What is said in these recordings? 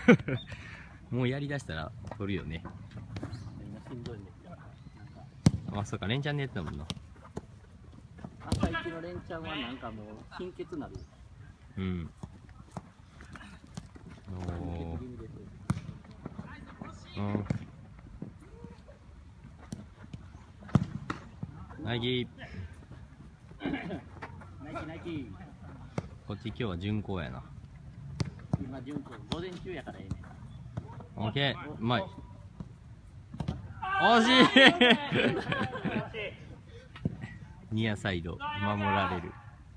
もうやりだしたら取るよね。あ、そうか、連チャンでやってたもんな。 朝一の連チャンはなんかもう貧血なる。 うん。おお。うん。ナイキ。 ナイキ。 こっち今日は巡航やな。 今巡航午前中やからええね。 オッケー、うまい。惜しい。ニアサイド守られる。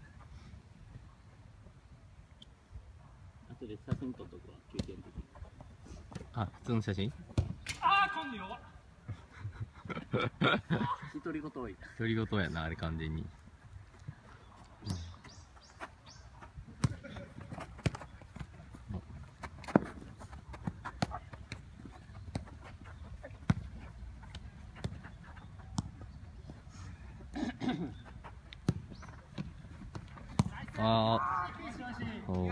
後で写真撮っとくわ、休憩の時。 あ、普通の写真？ あー、今度弱っ。 独り言多い。 独り言やな、あれ完全に。ああ。おお。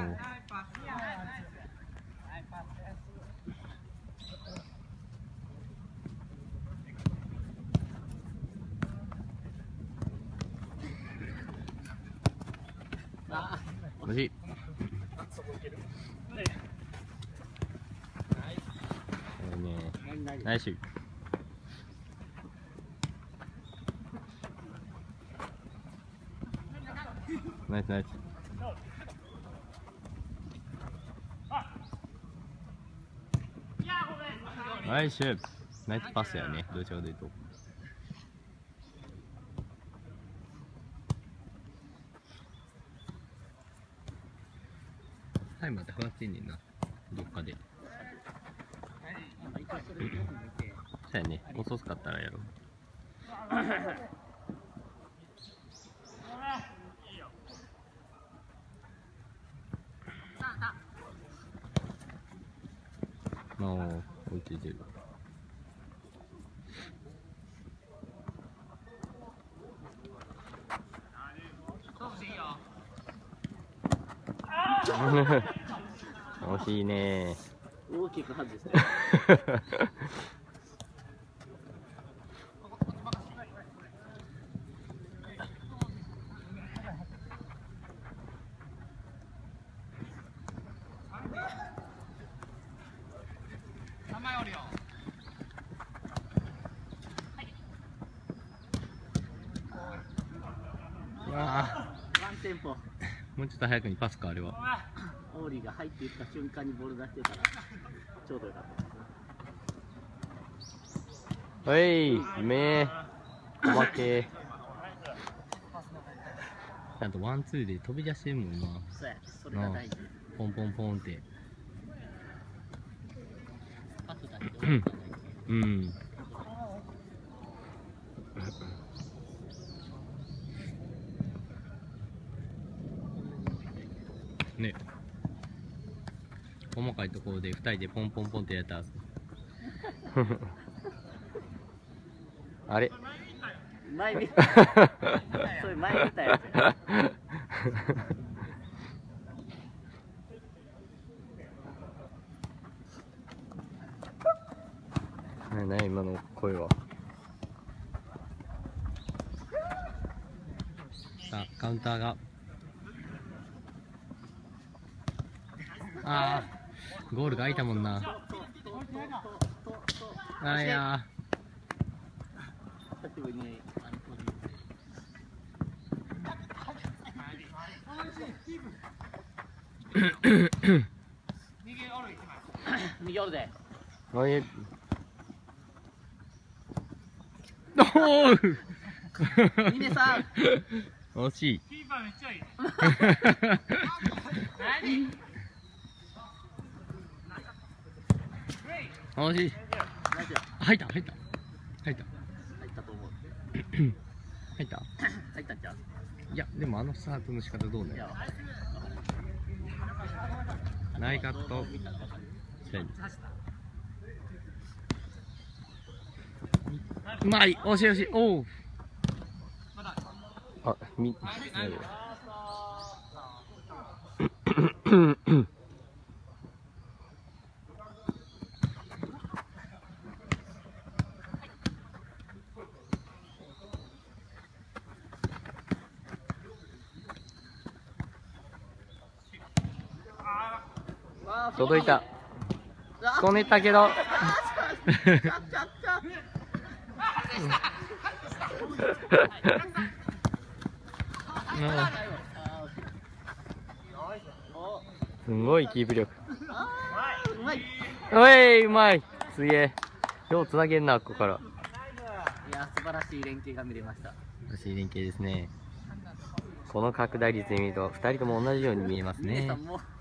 惜しい。ナイス。ナイスナイス。ナイス。ナイスパスやね。どちらかというと。タイムまで上がってんねんな。どっかで。そうやね。遅かったらやろう。ああ、追いついてる。惜しいね。 大きく外して。ワンテンポ。 もうちょっと早くにパス変わるわ。 オーリーが入っていった瞬間にボール出してたらちょうどよかったですね。 はい、おまけ。ちゃんとワンツーで飛び出してるもんな。 そうや、それが大事。 ポンポンポンって。 パス出してうん。ね。細かいところで2人でポンポンポンってやったらあれ前見それ前見たやつや。 何今の声は。さあカウンターがああゴールが開いたもんな。あいや久しぶりに右おるで。 おいおー峰さん惜しい。 キーパーめっちゃいい。 惜しい。入った入った入った入ったと思う。 入った入ったんちゃう。 いやでもあのスタートの仕方どうね。 いや内カットうまい。惜しい惜しい。おおあ届いた。こねたけど。すごいキープ力。 うまい。 おい、うまい。すげえ。ようつなげんな、ここから。 いや、素晴らしい連携が見れました。 素晴らしい連携ですね。この拡大率で見ると、2人とも同じように見えますね姉さん。も